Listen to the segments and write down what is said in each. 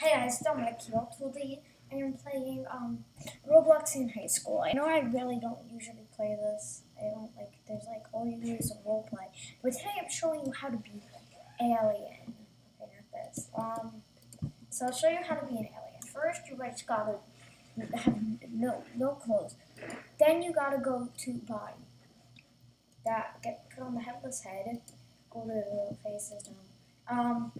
Hey guys, Dominic here. Today I am playing Roblox in high school. I know I really don't usually play this. I don't like. There's like all you do is role play. But today I'm showing you how to be alien. Okay, not this. So I'll show you how to be an alien. First, you guys gotta have no clothes. Then you gotta go to body. Put on the headless head. Go to the little faces down.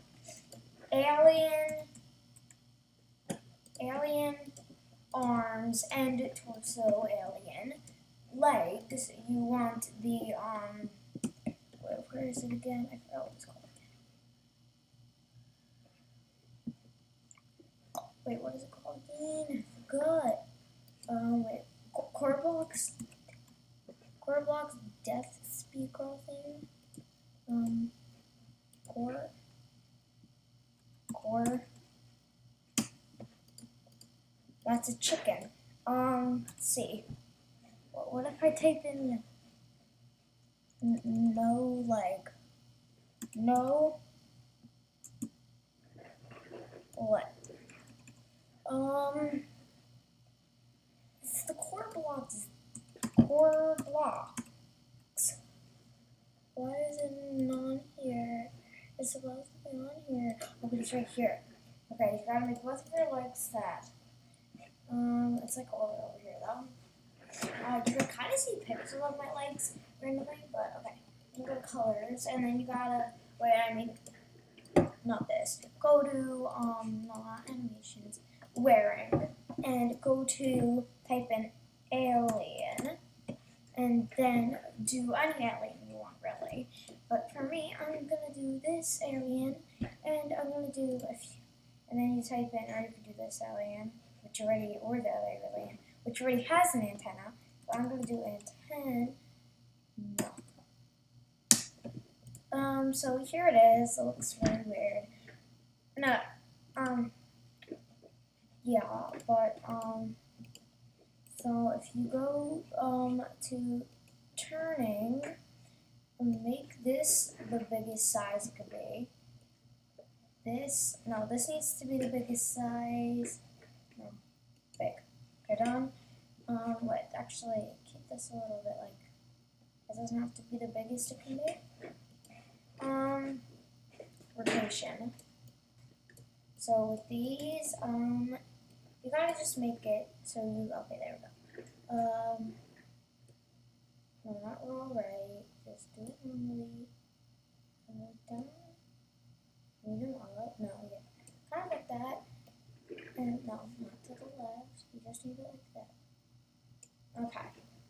Alien arms and torso, alien legs. You want the where is it again? I forgot what it's called. Wait, what is it called again? I forgot. Wait, core blocks, death speaker thing. Core. That's a chicken. Let's see. What if I type in no leg? No leg. It's the core blocks. Core blocks. Why is it not here? It's supposed to be on here. Okay, it's right here. Okay, you gotta make both of your legs that. It's like all over here though. You can kind of see pictures of my legs randomly, but okay. You go to colors, and then you gotta, not this. Go to, not animations, wearing, and go to type in alien, and then do any alien you want, really. But for me, I'm gonna do this alien, and I'm gonna do a few, and then you type in, or you can do this alien, or the other alien, which already has an antenna. But I'm gonna do antenna. No. So here it is. It looks really weird. No. Yeah, but so if you go to turning, make this the biggest size it could be. This needs to be the biggest size. No, big. Okay, done. Actually, keep this a little bit like, it doesn't have to be the biggest it can be. Rotation. So with these, you gotta just make it so okay, there we go. No, not all right. Just do it normally. Down. Move them up. No, yeah. Kind of like that. And no, not to the left. You just need it like that. Okay.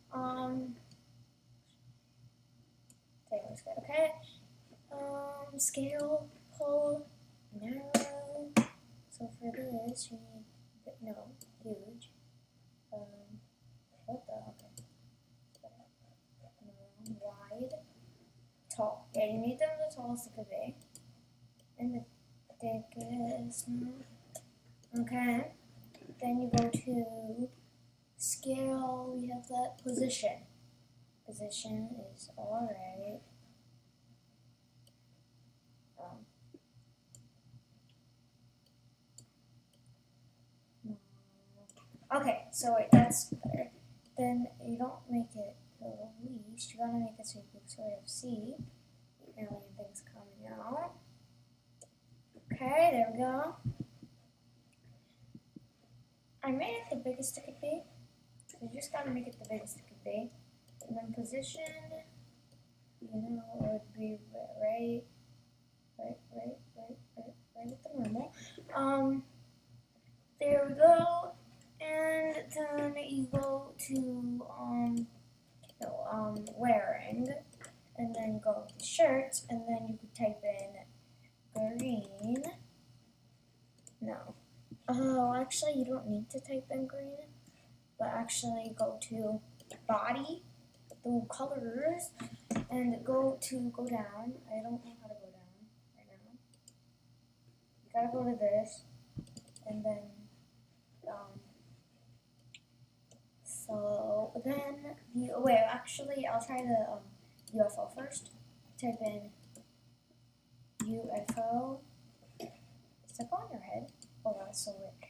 That looks good. Okay. Scale, pull, narrow. So for this, you need huge. What the? Okay. Wide, tall. Yeah, you need them the tallest it could be, and the thickest. Okay. Then you go to scale. We have that position. Position is alright. Okay, so wait, that's better. Then you don't make it the least. You gotta make it so you can sort of see the alien things coming out. Okay, there we go. I made it the biggest it could be. So you just gotta make it the biggest it could be. And then position, would be right at the normal. There we go. And then you go to wearing, and then go to shirts, and then you could type in green. No. Oh, actually, you don't need to type in green, but actually go to body, the colors, and go down. I don't know how to go down right now. You gotta go to this, and then so then actually I'll try the UFO first. Type in UFO. Is that on your head? Hold on. that's so weird.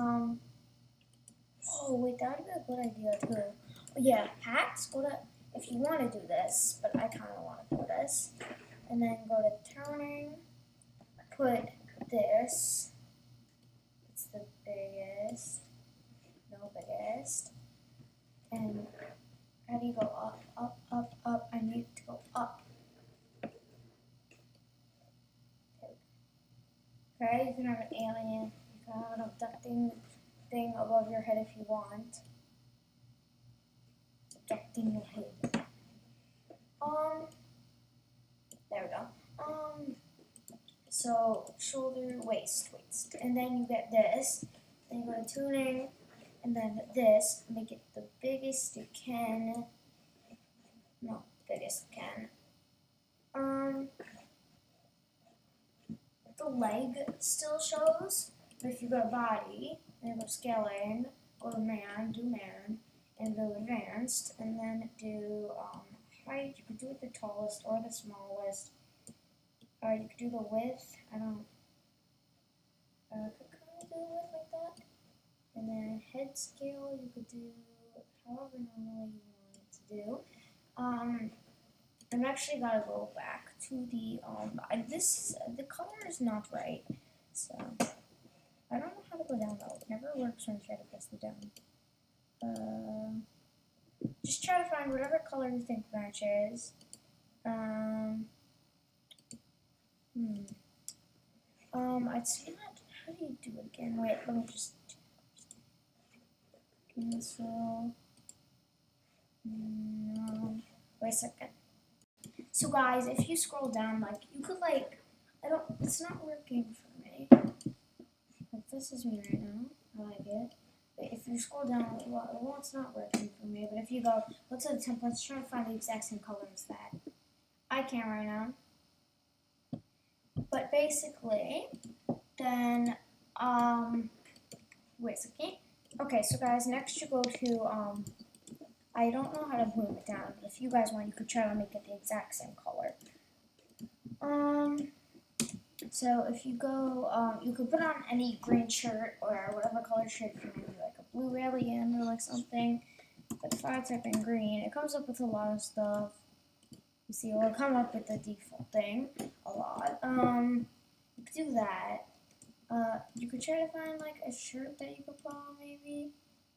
Oh wait, that would be a good idea too. Yeah, hats. Go to if you want to do this, but I kind of want to do this, and then go to turning. Put this. It's the biggest. No biggest. And how do you go up, up, up, up? I need to go up. Okay, you can have an alien. You can have an abducting thing above your head if you want. Abducting your head. There we go. So shoulder, waist, and then you get this. Then you go to tuning, and then this. Make it the biggest you can. No, biggest you can. The leg still shows, but if you go to body, then go scaling, go to man, do man, and go advanced, and then do height. You could do it the tallest or the smallest. You could do the width. I don't. Could kind of do the width like that, and then head scale. You could do however normally you want it to do. I'm actually gotta go back to the the color is not right, so I don't know how to go down though. It never works when I try to press the down. Just try to find whatever color you think matches. It's not. How do you do it again? Wait, let me just cancel. Wait a second. So guys, if you scroll down, like you could like, it's not working for me. Like this is me right now. I like it. But if you scroll down, well, it's not working for me. But if you go to the templates, try to find the exact same color as that. I can't right now. But basically, then wait a second. Okay, so guys, next you go to I don't know how to move it down, but if you guys want, you could try to make it the exact same color. So if you go, you could put on any green shirt or whatever color shirt if you want to do, like a blue alien or like something. But if I type in green, it comes up with a lot of stuff. You see, it will come up with the default thing a lot. You could do that. You could try to find like a shirt that you could put on, maybe.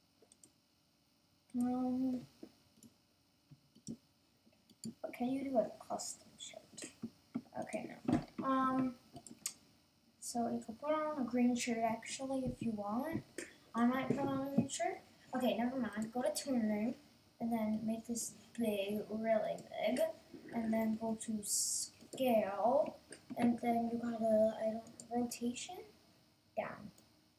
But can you do a custom shirt? Okay, no. So you could put on a green shirt actually if you want. I might put on a green shirt. Okay, never mind. Go to tuning and then make this big, really big. And then go to scale. And then you gotta, rotation down.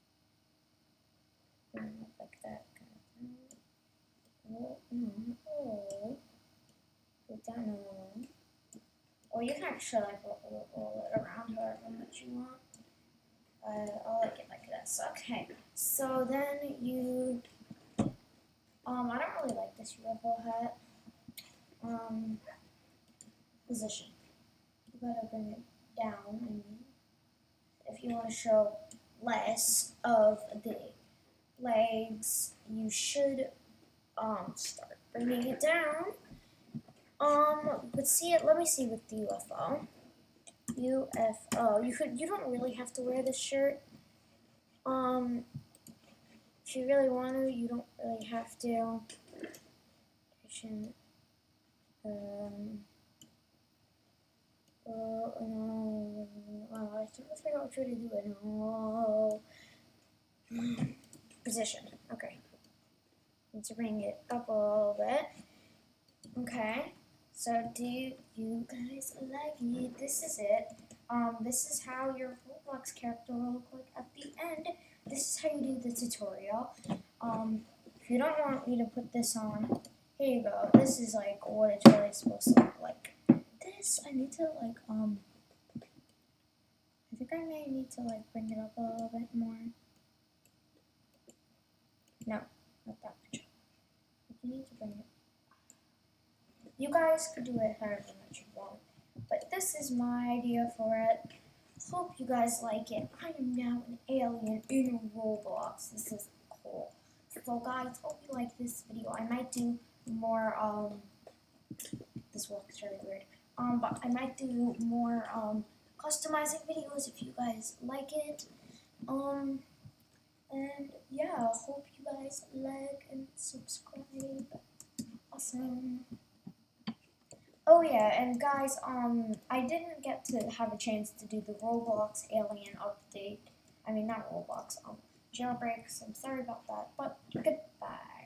Like that kind of thing. Put down a little. Or you can actually like roll it around however much you want. I'll like it like this. Okay. So then you I don't really like this UFO hat. Position. You gotta bring it down. I mean, if you want to show less of the legs, you should start bringing it down. But see it. Let me see with the UFO. UFO. You don't really have to wear this shirt. If you really want to, you don't really have to. No. I have to figure out what to do it. No. Position. Okay. Need to bring it up a little bit. Okay. So do you guys like it? This is it. This is how your Roblox character will look like at the end. This is how you do the tutorial. If you don't want me to put this on, here you go. This is like what it's really supposed to look like. This, I need to like, I think I may need to like bring it up a little bit more. No, not that much. You need to bring it. You guys could do it however much you want. But this is my idea for it. Hope you guys like it. I am now an alien in Roblox. This is cool. So guys, hope you like this video. I might do more, this looks really weird. But I might do more, customizing videos if you guys like it. And yeah, hope you guys like and subscribe. Awesome. Oh yeah, and guys, I didn't get to have a chance to do the Roblox Alien update. I mean, not Roblox, jailbreaks. I'm sorry about that, but goodbye.